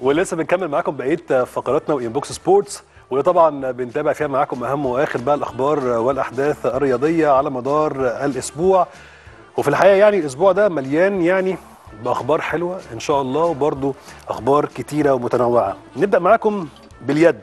ولسه بنكمل معاكم بقيه فقراتنا وانبوكس سبورتس، وطبعا بنتابع فيها معاكم اهم واخر بقى الاخبار والاحداث الرياضيه على مدار الاسبوع. وفي الحقيقه يعني الاسبوع ده مليان يعني باخبار حلوه ان شاء الله، وبرده اخبار كتيره ومتنوعه. نبدا معاكم باليد.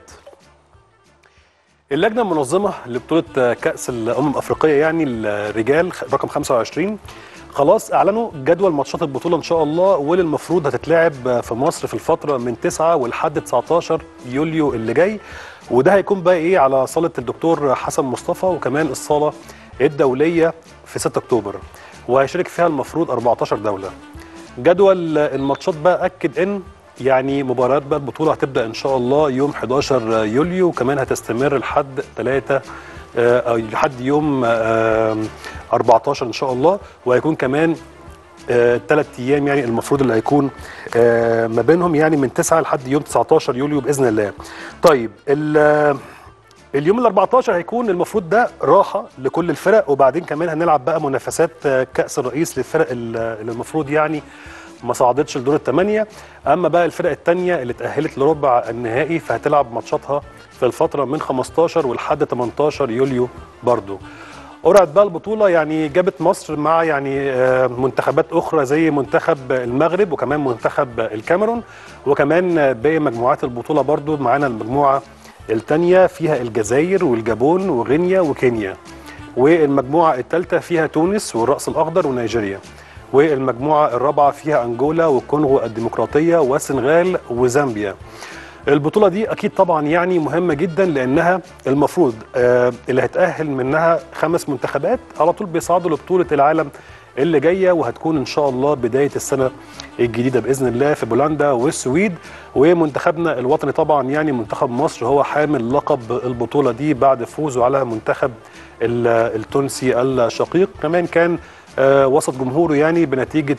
اللجنه المنظمه لبطوله كاس الامم الافريقيه يعني الرجال رقم 25 خلاص اعلنوا جدول ماتشات البطوله ان شاء الله، واللي المفروض هتتلعب في مصر في الفتره من 9 ولحد 19 يوليو اللي جاي. وده هيكون بقى ايه على صاله الدكتور حسن مصطفى، وكمان الصاله الدوليه في 6 اكتوبر، وهيشارك فيها المفروض 14 دوله. جدول الماتشات بقى اكد ان يعني مباريات بقى البطوله هتبدا ان شاء الله يوم 11 يوليو، وكمان هتستمر لحد 3 أو لحد يوم 14 ان شاء الله، وهيكون كمان 3 ايام يعني المفروض اللي هيكون ما بينهم، يعني من 9 لحد يوم 19 يوليو باذن الله. طيب اليوم ال 14 هيكون المفروض ده راحه لكل الفرق، وبعدين كمان هنلعب بقى منافسات كاس الرئيس للفرق اللي المفروض يعني ما صعدتش لدور الثمانيه. اما بقى الفرق الثانيه اللي اتاهلت لربع النهائي فهتلعب ماتشاتها في الفتره من 15 ولحد 18 يوليو برضو. قرعت بقى البطوله يعني جابت مصر مع يعني منتخبات اخرى زي منتخب المغرب وكمان منتخب الكاميرون، وكمان باقي مجموعات البطوله برضو معانا المجموعه الثانيه فيها الجزائر والجابون وغينيا وكينيا، والمجموعه الثالثه فيها تونس والرأس الاخضر ونيجيريا، والمجموعه الرابعه فيها انجولا والكونغو الديمقراطيه والسنغال وزامبيا. البطولة دي أكيد طبعا يعني مهمة جدا، لأنها المفروض اللي هتأهل منها 5 منتخبات على طول بيصعدوا لبطولة العالم اللي جاية، وهتكون إن شاء الله بداية السنة الجديدة بإذن الله في بولندا والسويد. ومنتخبنا الوطني طبعا يعني منتخب مصر هو حامل لقب البطولة دي بعد فوزه على منتخب التونسي الشقيق، كمان كان وسط جمهوره يعني بنتيجة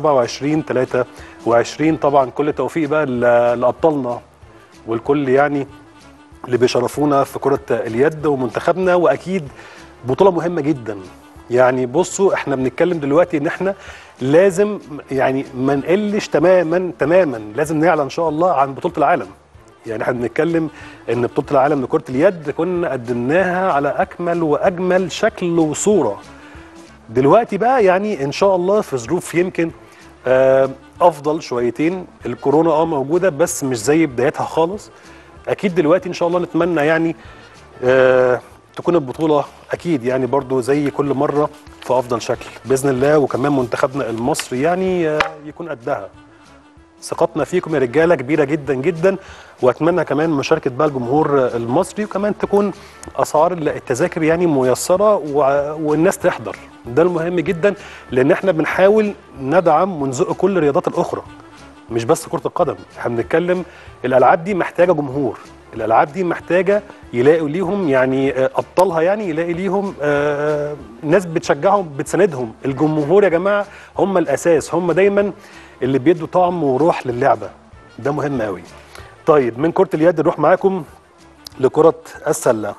27-23. طبعا كل التوفيق بقى لأبطالنا والكل يعني اللي بيشرفونا في كرة اليد ومنتخبنا، واكيد بطولة مهمة جدا. يعني بصوا احنا بنتكلم دلوقتي ان احنا لازم يعني ما نقلش تماما لازم نعلن ان شاء الله عن بطولة العالم. يعني احنا بنتكلم ان بطولة العالم لكرة اليد كنا قدمناها على اكمل واجمل شكل وصورة. دلوقتي بقى يعني ان شاء الله في ظروف يمكن افضل شويتين، الكورونا موجوده بس مش زي بدايتها خالص. اكيد دلوقتي ان شاء الله نتمنى يعني تكون البطوله اكيد يعني برضو زي كل مره في افضل شكل باذن الله، وكمان منتخبنا المصري يعني يكون قدها. ثقتنا فيكم يا رجاله كبيره جدا جدا، واتمنى كمان مشاركه بقى الجمهور المصري، وكمان تكون اسعار التذاكر يعني ميسره والناس تحضر. ده المهم جدا، لان احنا بنحاول ندعم ونزق كل الرياضات الاخرى مش بس كره القدم. احنا بنتكلم الالعاب دي محتاجه جمهور، الالعاب دي محتاجه يلاقوا ليهم يعني ابطالها، يعني يلاقي ليهم ناس بتشجعهم بتساندهم. الجمهور يا جماعه هم الاساس، هم دايما اللي بيدوا طعم وروح للعبه، ده مهم قوي. طيب من كره اليد نروح معاكم لكره السله.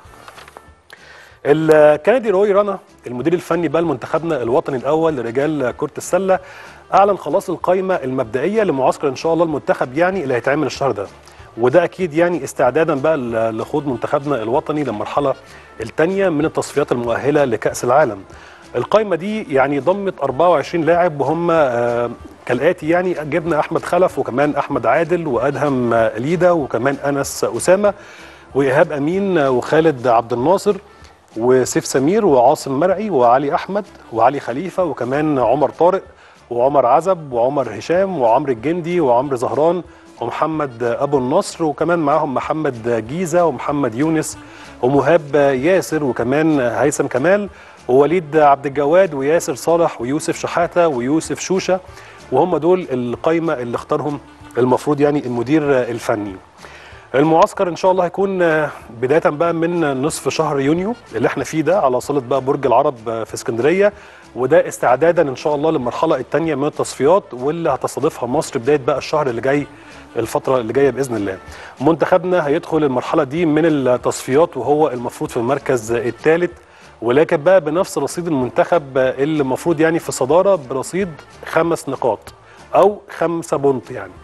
الكندي روي رانا المدير الفني بقى لمنتخبنا الوطني الاول لرجال كره السله اعلن خلاص القائمه المبدئيه لمعسكر ان شاء الله المنتخب يعني اللي هيتعمل الشهر ده، وده اكيد يعني استعدادا بقى لخوض منتخبنا الوطني للمرحله الثانيه من التصفيات المؤهله لكاس العالم. القائمه دي يعني ضمت 24 لاعب، وهم كالاتي يعني جبنا احمد خلف وكمان احمد عادل وادهم ليدا وكمان انس اسامه وايهاب امين وخالد عبد الناصر وسيف سمير وعاصم مرعي وعلي احمد وعلي خليفه وكمان عمر طارق وعمر عزب وعمر هشام وعمر الجندي وعمر زهران ومحمد ابو النصر، وكمان معاهم محمد جيزه ومحمد يونس ومهاب ياسر وكمان هيثم كمال ووليد عبد الجواد وياسر صالح ويوسف شحاته ويوسف شوشه. وهم دول القايمه اللي اختارهم المفروض يعني المدير الفني. المعسكر ان شاء الله هيكون بدايه بقى من نصف شهر يونيو اللي احنا فيه ده على صاله بقى برج العرب في اسكندريه، وده استعدادا ان شاء الله للمرحله الثانيه من التصفيات واللي هتستضيفها مصر بدايه بقى الشهر اللي جاي، الفتره اللي جايه باذن الله. منتخبنا هيدخل المرحله دي من التصفيات وهو المفروض في المركز الثالث، ولكن بقى بنفس رصيد المنتخب اللي المفروض يعني في الصداره برصيد 5 نقاط او 5 بونت يعني.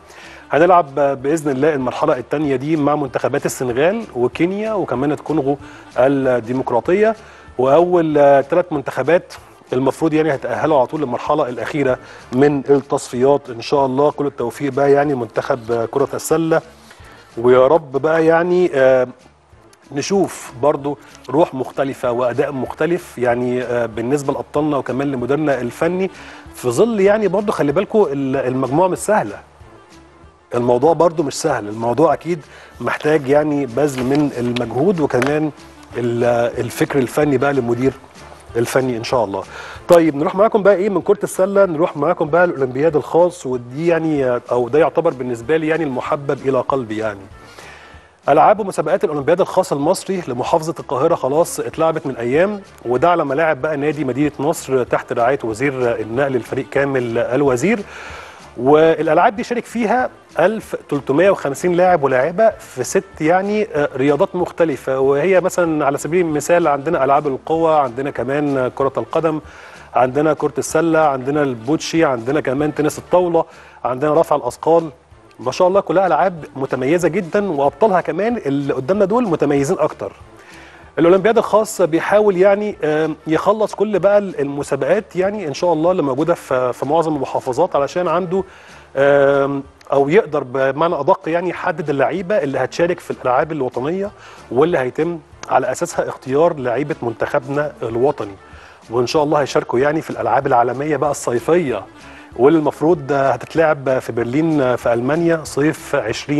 هنلعب باذن الله المرحله الثانيه دي مع منتخبات السنغال وكينيا وكمان الكونغو الديمقراطيه، واول 3 منتخبات المفروض يعني هيتاهلوا على طول للمرحله الاخيره من التصفيات ان شاء الله. كل التوفيق بقى يعني منتخب كره السله، ويا رب بقى يعني نشوف برضو روح مختلفة وأداء مختلف يعني بالنسبة لأبطالنا وكمان لمديرنا الفني، في ظل يعني برضو خلي بالكم المجموعة مش سهلة، الموضوع برضو مش سهل، الموضوع أكيد محتاج يعني بذل من المجهود وكمان الفكر الفني بقى للمدير الفني إن شاء الله. طيب نروح معاكم بقى إيه من كرة السلة، نروح معاكم بقى الأولمبياد الخاص، ودي يعني أو ده يعتبر بالنسبة لي يعني المحبب إلى قلبي. يعني ألعاب ومسابقات الأولمبياد الخاص المصري لمحافظة القاهرة خلاص اتلعبت من أيام، وده على ملاعب بقى نادي مدينة نصر تحت رعاية وزير النقل الفريق كامل الوزير. والألعاب دي شارك فيها 1350 لاعب ولاعبة في 6 يعني رياضات مختلفة، وهي مثلا على سبيل المثال عندنا ألعاب القوى، عندنا كمان كرة القدم، عندنا كرة السلة، عندنا البوتشي، عندنا كمان تنس الطاولة، عندنا رفع الأثقال. ما شاء الله كلها العاب متميزه جدا، وابطالها كمان اللي قدامنا دول متميزين اكتر. الاولمبياد الخاص بيحاول يعني يخلص كل بقى المسابقات يعني ان شاء الله اللي موجوده في معظم المحافظات، علشان عنده او يقدر بمعنى ادق يعني يحدد اللعيبه اللي هتشارك في الالعاب الوطنيه، واللي هيتم على اساسها اختيار لعيبه منتخبنا الوطني، وان شاء الله هيشاركوا يعني في الالعاب العالميه بقى الصيفيه، واللي المفروض هتتلعب في برلين في ألمانيا صيف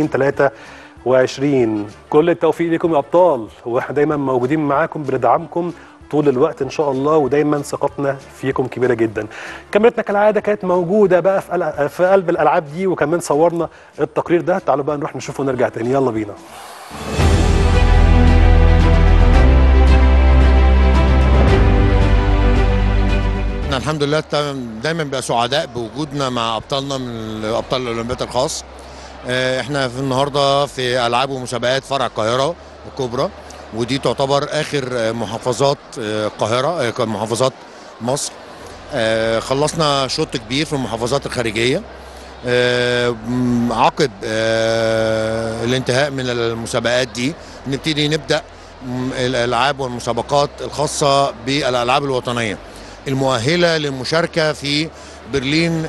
2023. كل التوفيق لكم يا أبطال، واحنا دايما موجودين معاكم بندعمكم طول الوقت إن شاء الله، ودايما ثقتنا فيكم كبيرة جدا. كاميرتنا كالعادة كانت موجودة بقى في قلب الألعاب دي، وكمان صورنا التقرير ده. تعالوا بقى نروح نشوفه ونرجع تاني، يلا بينا. احنا الحمد لله دايما بقى سعداء بوجودنا مع ابطالنا من ابطال الاولمبياد الخاص. احنا في النهارده في العاب ومسابقات فرع القاهره الكبرى، ودي تعتبر اخر محافظات القاهره محافظات مصر. خلصنا شوط كبير في المحافظات الخارجيه. عقب الانتهاء من المسابقات دي نبتدي نبدا الالعاب والمسابقات الخاصه بالالعاب الوطنيه المؤهله للمشاركه في برلين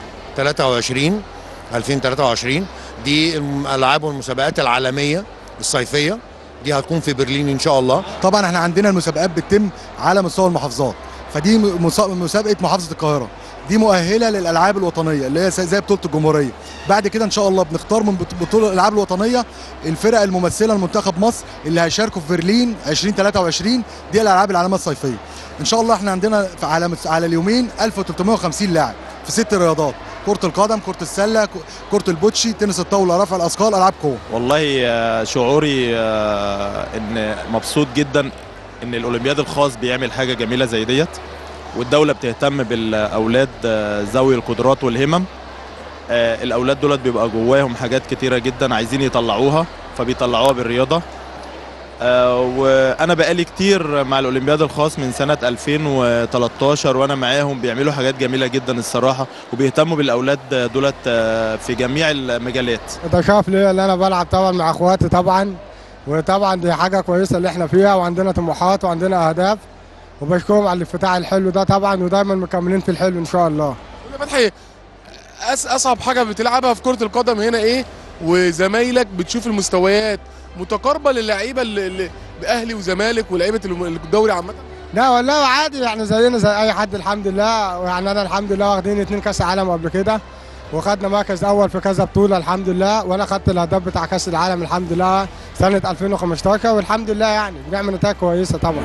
2023. دي الالعاب والمسابقات العالميه الصيفيه، دي هتكون في برلين ان شاء الله. طبعا احنا عندنا المسابقات بتتم على مستوى المحافظات، فدي مسابقه محافظه القاهره دي مؤهله للالعاب الوطنيه اللي هي زي بطوله الجمهوريه. بعد كده ان شاء الله بنختار من بطوله الالعاب الوطنيه الفرق الممثله لمنتخب مصر اللي هيشاركوا في برلين 2023. دي الالعاب العالميه الصيفيه ان شاء الله. احنا عندنا على اليومين 1350 لاعب في 6 رياضات: كرة القدم، كرة السلة، كرة البوتشي، تنس الطاولة، رفع الأثقال، ألعاب قوة. والله شعوري إن مبسوط جدا إن الأولمبياد الخاص بيعمل حاجة جميلة زي ديت، والدولة بتهتم بالأولاد ذوي القدرات والهمم. الأولاد دولت بيبقى جواهم حاجات كتيرة جدا عايزين يطلعوها، فبيطلعوها بالرياضة. وانا بقالي كتير مع الاولمبياد الخاص من سنه 2013 وانا معاهم، بيعملوا حاجات جميله جدا الصراحه، وبيهتموا بالاولاد دولت في جميع المجالات. ده شرف ليا اللي انا بلعب طبعا مع اخواتي طبعا، وطبعا دي حاجه كويسه اللي احنا فيها، وعندنا طموحات وعندنا اهداف، وبشكرهم على الافتتاح الحلو ده طبعا، ودايما مكملين في الحلو ان شاء الله. فتحي، اصعب حاجه بتلعبها في كره القدم هنا ايه؟ وزمايلك بتشوف المستويات متقاربه للعيبه اللي باهلي وزمالك ولاعيبه الدوري عامه؟ لا والله عادي، يعني زينا زي اي حد الحمد لله. يعني انا الحمد لله واخدين 2 كاس عالم قبل كده، وخدنا مركز اول في كذا بطوله الحمد لله، وانا خدت الهداف بتاع كاس العالم الحمد لله سنه 2015، والحمد لله يعني بنعمل نتائج كويسه طبعا.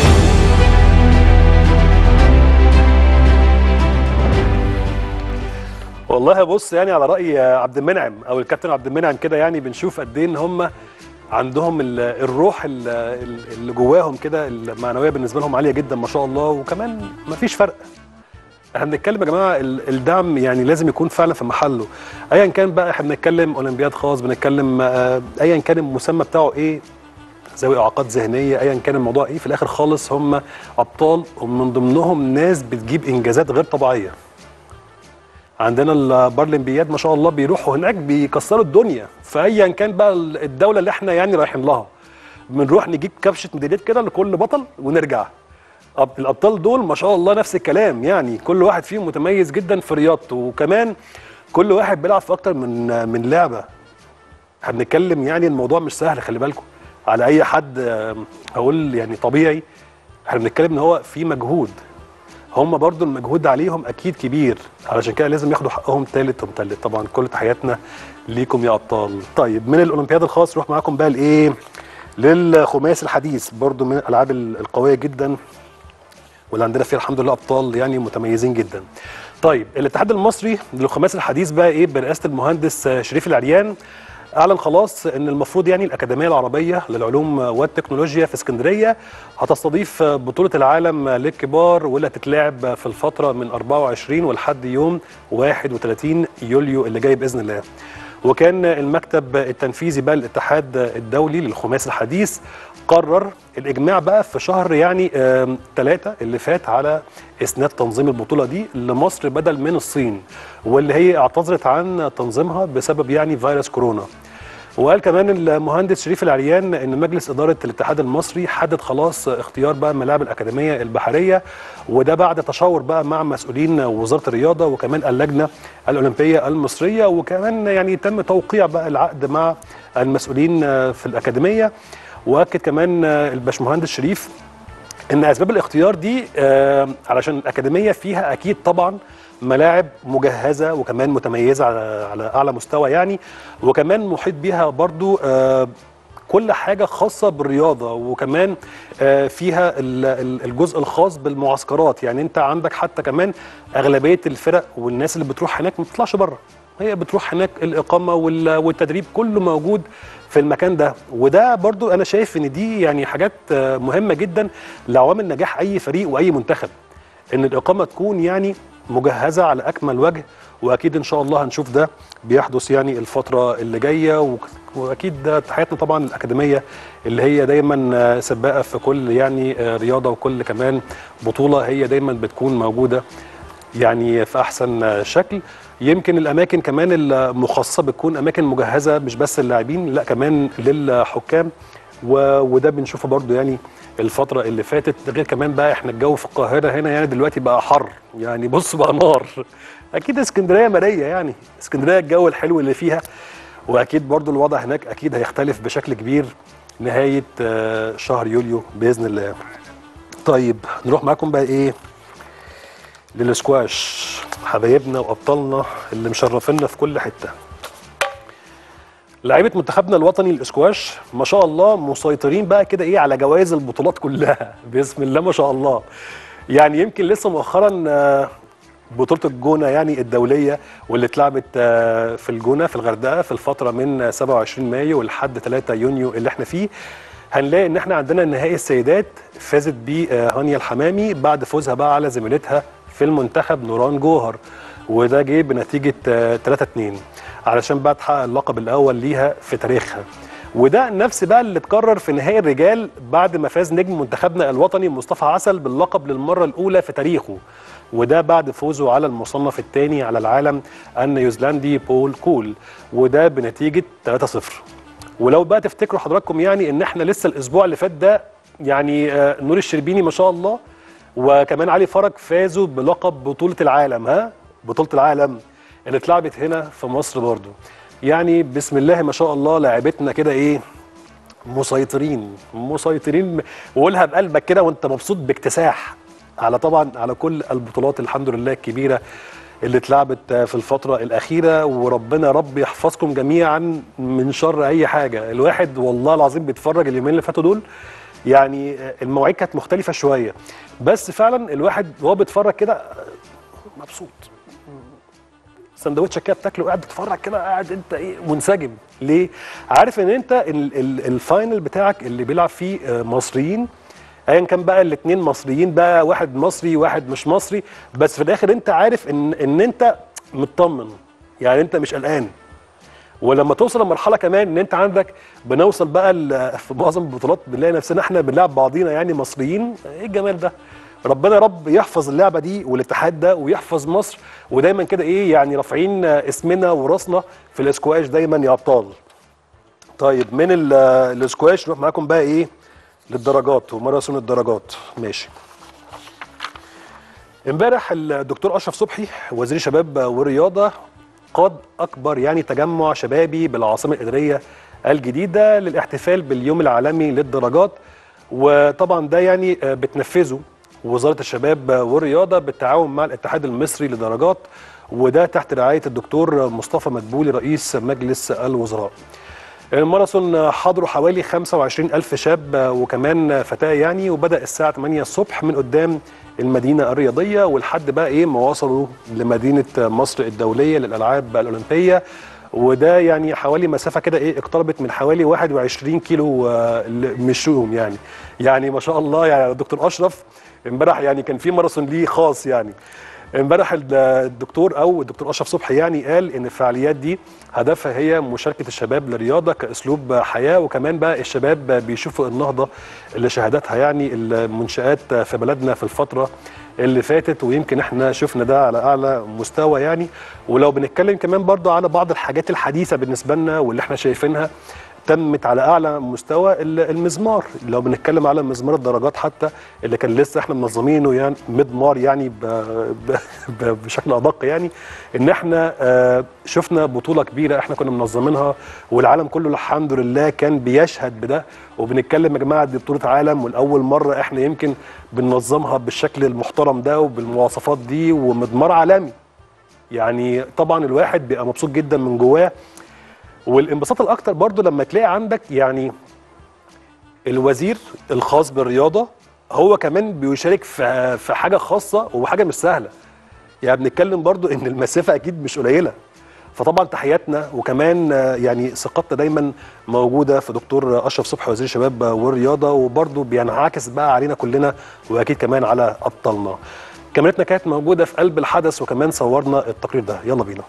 والله بص يعني على رأي عبد المنعم او الكابتن عبد المنعم كده، يعني بنشوف قد ايه ان هم عندهم الروح اللي جواهم كده المعنويه بالنسبه لهم عاليه جدا ما شاء الله، وكمان ما فيش فرق. احنا بنتكلم يا جماعه الدعم يعني لازم يكون فعلا في محله، ايا كان بقى احنا بنتكلم اولمبياد خاص، بنتكلم ايا كان المسمى بتاعه ايه، ذوي اعاقات ذهنيه، ايا كان الموضوع ايه، في الاخر خالص هم ابطال، ومن ضمنهم ناس بتجيب انجازات غير طبيعيه. عندنا البارالمبياد ما شاء الله بيروحوا هناك بيكسروا الدنيا في ايا كان بقى الدوله اللي احنا يعني رايحين لها. بنروح نجيب كبشه ميداليات كده لكل بطل ونرجع. الابطال دول ما شاء الله نفس الكلام، يعني كل واحد فيهم متميز جدا في رياضته، وكمان كل واحد بيلعب في اكتر من لعبه. احنا بنتكلم يعني الموضوع مش سهل، خلي بالكم على اي حد اقول يعني طبيعي. احنا بنتكلم ان هو في مجهود، هم برضو المجهود عليهم اكيد كبير، علشان كده لازم ياخدوا حقهم تالت ومتلت. طبعا كل تحياتنا ليكم يا ابطال. طيب من الاولمبياد الخاص نروح معاكم بقى لايه؟ للخماسي الحديث، برضو من الالعاب القويه جدا واللي عندنا فيها الحمد لله ابطال يعني متميزين جدا. طيب الاتحاد المصري للخماسي الحديث بقى ايه برئاسه المهندس شريف العريان اعلن خلاص ان المفروض يعني الاكاديميه العربيه للعلوم والتكنولوجيا في اسكندريه هتستضيف بطوله العالم للكبار، واللي هتتلعب في الفتره من 24 ولحد يوم 31 يوليو اللي جاي باذن الله. وكان المكتب التنفيذي بقى الاتحاد الدولي للخماسي الحديث قرر الاجماع بقى في شهر يعني 3 اللي فات على اسناد تنظيم البطوله دي لمصر بدل من الصين، واللي هي اعتذرت عن تنظيمها بسبب يعني فيروس كورونا. وقال كمان المهندس شريف العريان ان مجلس اداره الاتحاد المصري حدد خلاص اختيار بقى ملاعب الاكاديميه البحريه، وده بعد تشاور بقى مع مسؤولين وزاره الرياضه وكمان اللجنه الاولمبيه المصريه، وكمان يعني تم توقيع بقى العقد مع المسؤولين في الاكاديميه. واكد كمان الباشمهندس شريف ان اسباب الاختيار دي علشان الاكاديميه فيها اكيد طبعا ملاعب مجهزه وكمان متميزه على اعلى مستوى يعني، وكمان محيط بيها برضو كل حاجه خاصه بالرياضه، وكمان فيها الجزء الخاص بالمعسكرات. يعني انت عندك حتى كمان اغلبيه الفرق والناس اللي بتروح هناك ما بتطلعش بره، هي بتروح هناك الاقامه والتدريب كله موجود في المكان ده. وده برضو انا شايف ان دي يعني حاجات مهمه جدا لعوامل نجاح اي فريق واي منتخب، ان الاقامه تكون يعني مجهزه على اكمل وجه. واكيد ان شاء الله هنشوف ده بيحدث يعني الفتره اللي جايه. واكيد ده تحياتنا طبعا الاكاديميه اللي هي دايما سباقه في كل يعني رياضه وكل كمان بطوله، هي دايما بتكون موجوده يعني في احسن شكل. يمكن الاماكن كمان المخصصه بتكون اماكن مجهزه مش بس للاعبين، لا كمان للحكام، وده بنشوفه برضو يعني الفتره اللي فاتت. غير كمان بقى احنا الجو في القاهره هنا يعني دلوقتي بقى حر، يعني بص بقى نار. اكيد اسكندريه ماريه، يعني اسكندريه الجو الحلو اللي فيها، واكيد برضو الوضع هناك اكيد هيختلف بشكل كبير نهايه شهر يوليو باذن الله. طيب نروح معاكم بقى ايه للسكواش، حبايبنا وابطالنا اللي مشرفينا في كل حته. لعيبه منتخبنا الوطني للاسكواش ما شاء الله مسيطرين بقى كده ايه على جوائز البطولات كلها بسم الله ما شاء الله. يعني يمكن لسه مؤخرا بطوله الجونه يعني الدوليه واللي اتلعبت في الجونه في الغردقه في الفتره من 27 مايو لحد 3 يونيو اللي احنا فيه، هنلاقي ان احنا عندنا نهائي السيدات فازت بيه هانيا الحمامي بعد فوزها بقى على زميلتها في المنتخب نوران جوهر، وده جه بنتيجه 3-2 علشان بقى تحقق اللقب الاول ليها في تاريخها. وده نفس بقى اللي اتكرر في نهائي الرجال بعد ما فاز نجم منتخبنا الوطني مصطفى عسل باللقب للمره الاولى في تاريخه، وده بعد فوزه على المصنف الثاني على العالم النيوزيلندي بول كول، وده بنتيجه 3-0. ولو بقى تفتكروا حضراتكم يعني ان احنا لسه الاسبوع اللي فات ده يعني نور الشربيني ما شاء الله وكمان علي فرج فازوا بلقب بطوله العالم، بطوله العالم اللي اتلعبت هنا في مصر برضو. يعني بسم الله ما شاء الله لاعبتنا كده ايه مسيطرين، وقولها بقلبك كده وانت مبسوط باكتساح على طبعا على كل البطولات الحمد لله الكبيره اللي اتلعبت في الفتره الاخيره. وربنا رب يحفظكم جميعا من شر اي حاجه. الواحد والله العظيم بيتفرج اليومين اللي فاتوا دول، يعني المواعيد كانت مختلفه شويه، بس فعلا الواحد وهو بيتفرج كده مبسوط، سندوتشك كده بتاكله قاعد بتتفرج كده قاعد انت ايه منسجم. ليه؟ عارف ان انت الفاينل بتاعك اللي بيلعب فيه مصريين ايا كان بقى الاثنين مصريين بقى، واحد مصري واحد مش مصري، بس في الاخر انت عارف ان انت مطمن، يعني انت مش قلقان. ولما توصل لمرحله كمان ان انت عندك بنوصل بقى في معظم البطولات بنلاقي نفسنا احنا بنلعب بعضينا يعني مصريين، ايه الجمال ده. ربنا يا رب يحفظ اللعبه دي والاتحاد ده ويحفظ مصر، ودايما كده ايه يعني رافعين اسمنا وراسنا في الاسكواش دايما يا ابطال. طيب من الاسكواش نروح معاكم بقى ايه للدرجات وماراثون الدرجات. ماشي. امبارح الدكتور اشرف صبحي وزير الشباب والرياضه قاد اكبر يعني تجمع شبابي بالعاصمه الاداريه الجديده للاحتفال باليوم العالمي للدرجات، وطبعا ده يعني بتنفذه وزاره الشباب والرياضه بالتعاون مع الاتحاد المصري للدرجات، وده تحت رعايه الدكتور مصطفى مدبولي رئيس مجلس الوزراء. الماراثون حضروا حوالي 25,000 شاب وكمان فتاة يعني، وبدأ الساعة 8 الصبح من قدام المدينة الرياضية ولحد بقى ايه ما وصلوا لمدينة مصر الدولية للألعاب الأولمبية، وده يعني حوالي مسافة كده ايه اقتربت من حوالي 21 كيلو مشوهم يعني ما شاء الله. يعني الدكتور أشرف امبارح يعني كان في ماراثون ليه خاص يعني. امبارح الدكتور اشرف صبحي يعني قال ان الفعاليات دي هدفها هي مشاركه الشباب للرياضه كاسلوب حياه، وكمان بقى الشباب بيشوفوا النهضه اللي شهدتها يعني المنشات في بلدنا في الفتره اللي فاتت، ويمكن احنا شفنا ده على اعلى مستوى يعني. ولو بنتكلم كمان برضه على بعض الحاجات الحديثه بالنسبه لنا واللي احنا شايفينها تمت على اعلى مستوى، المزمار. لو بنتكلم على مزمار الدرجات حتى اللي كان لسه احنا منظمينه يعني مدمار يعني بشكل ادق يعني، ان احنا شفنا بطوله كبيره احنا كنا منظمينها والعالم كله الحمد لله كان بيشهد بده. وبنتكلم يا جماعه دي بطوله عالم والاول مره احنا يمكن بننظمها بالشكل المحترم ده وبالمواصفات دي ومدمار عالمي. يعني طبعا الواحد بيبقى مبسوط جدا من جواه، والانبساط الاكتر برضو لما تلاقي عندك يعني الوزير الخاص بالرياضه هو كمان بيشارك في حاجه خاصه وحاجه مش سهله. يعني بنتكلم برضو ان المسافه اكيد مش قليله، فطبعا تحياتنا وكمان يعني ثقتنا دايما موجوده في دكتور اشرف صبحي وزير الشباب والرياضه، وبرضو بينعكس بقى علينا كلنا واكيد كمان على ابطالنا. كاميرتنا كانت موجوده في قلب الحدث وكمان صورنا التقرير ده، يلا بينا.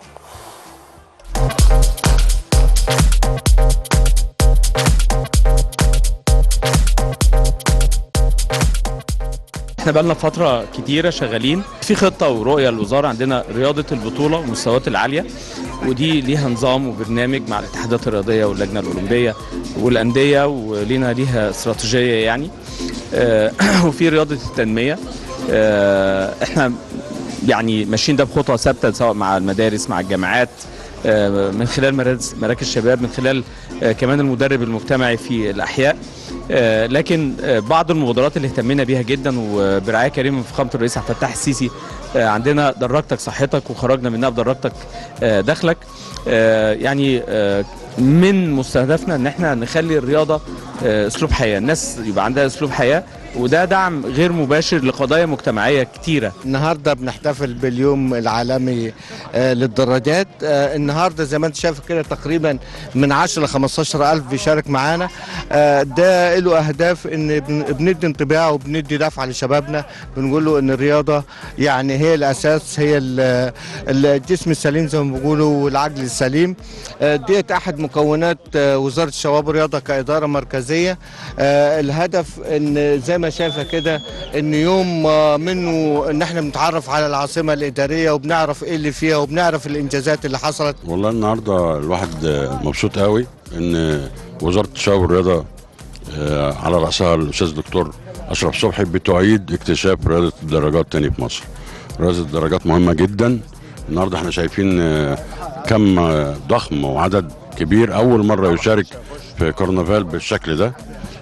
احنا بقالنا فترة كتيرة شغالين في خطة ورؤية للوزارة، عندنا رياضة البطولة والمستويات العالية، ودي ليها نظام وبرنامج مع الاتحادات الرياضية واللجنة الأولمبية والأندية، ولينا ليها استراتيجية يعني. وفي رياضة التنمية، احنا يعني ماشيين ده بخطوة ثابتة سواء مع المدارس مع الجامعات، من خلال مراكز الشباب، من خلال كمان المدرب المجتمعي في الأحياء. لكن بعض المبادرات اللي اهتمينا بيها جدا وبرعاية كريمة من فخامة الرئيس عبد الفتاح السيسي، عندنا درجتك صحتك وخرجنا منها بدرجتك دخلك. يعني من مستهدفنا ان احنا نخلي الرياضة اسلوب حياة، الناس يبقى عندها اسلوب حياة، وده دعم غير مباشر لقضايا مجتمعية كتيرة. النهارده بنحتفل باليوم العالمي للدراجات. النهارده زي ما انت شايف كده تقريبا من 10 ل 15 ألف بيشارك معانا. ده له اهداف ان بندي انطباع وبندي دفعه لشبابنا، بنقول له ان الرياضه يعني هي الاساس، هي الجسم السليم زي ما بيقولوا والعقل السليم. ديت احد مكونات وزاره الشباب والرياضه كاداره مركزيه. الهدف ان زي ما شايفه كده ان يوم منه ان احنا بنتعرف على العاصمه الاداريه وبنعرف ايه اللي فيها وبنعرف الانجازات اللي حصلت. والله النهارده الواحد مبسوط قوي ان وزاره الشباب والرياضه على راسها الاستاذ الدكتور اشرف صبحي بتعيد اكتشاف رياضه الدراجات تاني في مصر. رياضه الدراجات مهمه جدا. النهارده احنا شايفين كم ضخم وعدد كبير اول مره يشارك في كرنفال بالشكل ده.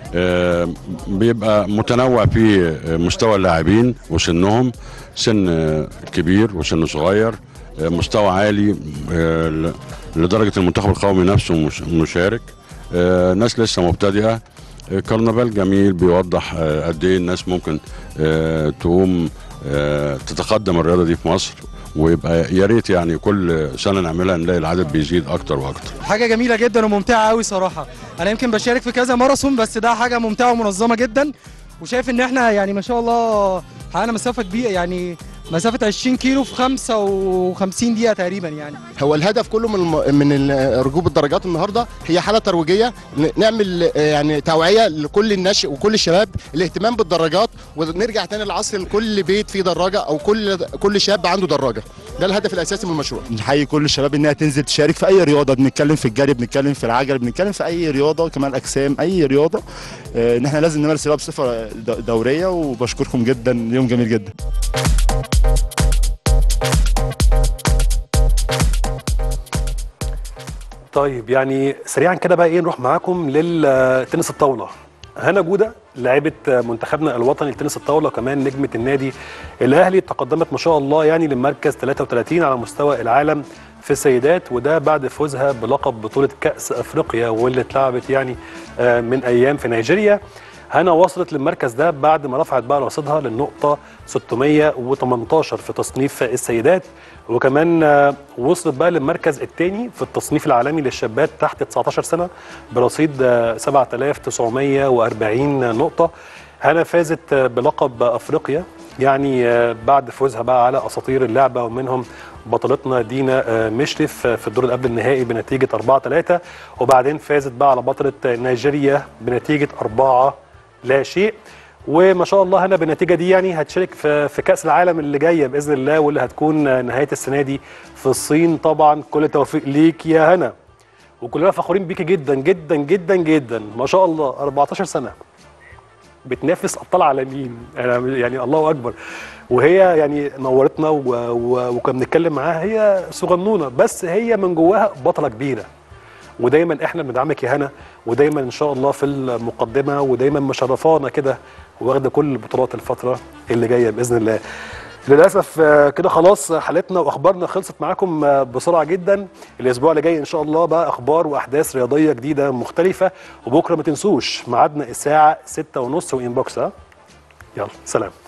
بيبقى متنوع في مستوى اللاعبين وسنهم، سن كبير وسن صغير، مستوى عالي لدرجة المنتخب القومي نفسه مشارك، ناس لسه مبتدئة. كرنفال جميل بيوضح قد ايه الناس ممكن تقوم تتقدم الرياضة دي في مصر، ويبقى يا ريت يعني كل سنه نعملها نلاقي العدد بيزيد اكتر واكتر. حاجه جميله جدا وممتعه قوي صراحه. انا يمكن بشارك في كذا ماراثون بس ده حاجه ممتعه ومنظمه جدا، وشايف ان احنا يعني ما شاء الله حققنا مسافه كبيره يعني مسافه 20 كيلو في 55 دقيقه تقريبا يعني. هو الهدف كله من ركوب الدراجات النهارده هي حاله ترويجيه، نعمل يعني توعيه لكل النشء وكل الشباب الاهتمام بالدراجات، ونرجع تاني للعصر لكل بيت فيه دراجه او كل شاب عنده دراجه. ده الهدف الاساسي من المشروع. نحيي كل الشباب انها تنزل تشارك في اي رياضه، بنتكلم في الجري، بنتكلم في العجل، بنتكلم في اي رياضه، كمال اجسام، اي رياضه ان احنا لازم نمارس رياضه بصفه دوريه. وبشكركم جدا، يوم جميل جدا. طيب يعني سريعا كده بقى ايه، نروح معاكم للتنس الطاوله. هنا جوده لاعبه منتخبنا الوطني لتنس الطاوله وكمان نجمه النادي الاهلي تقدمت ما شاء الله يعني للمركز 33 على مستوى العالم في السيدات، وده بعد فوزها بلقب بطوله كاس افريقيا واللي اتلعبت يعني من ايام في نيجيريا. هنا وصلت للمركز ده بعد ما رفعت بقى رصيدها للنقطه 618 في تصنيف السيدات، وكمان وصلت بقى للمركز الثاني في التصنيف العالمي للشابات تحت 19 سنه برصيد 7940 نقطه. هنا فازت بلقب افريقيا يعني بعد فوزها بقى على اساطير اللعبه ومنهم بطلتنا دينا مشرف في الدور اللي قبل النهائي بنتيجه 4-3، وبعدين فازت بقى على بطله نيجيريا بنتيجه 4-0. وما شاء الله هنا بالنتيجه دي يعني هتشارك في كاس العالم اللي جايه باذن الله، واللي هتكون نهايه السنه دي في الصين. طبعا كل التوفيق ليك يا هنا، وكلنا فخورين بيكي جدا جدا جدا جدا. ما شاء الله 14 سنه بتنافس ابطال عالميين، يعني الله اكبر. وهي يعني نورتنا وكنا بنتكلم معاها، هي صغنونه بس هي من جواها بطله كبيره. ودايما احنا بندعمك يا هنا، ودايما ان شاء الله في المقدمه، ودايما مشرفانا كده واخده كل البطولات الفتره اللي جايه باذن الله. للاسف كده خلاص حلقتنا واخبارنا خلصت معاكم بسرعه جدا. الاسبوع اللي جاي ان شاء الله بقى اخبار واحداث رياضيه جديده مختلفه، وبكره ما تنسوش ميعادنا الساعه 6:30 وانبوكس. يلا سلام.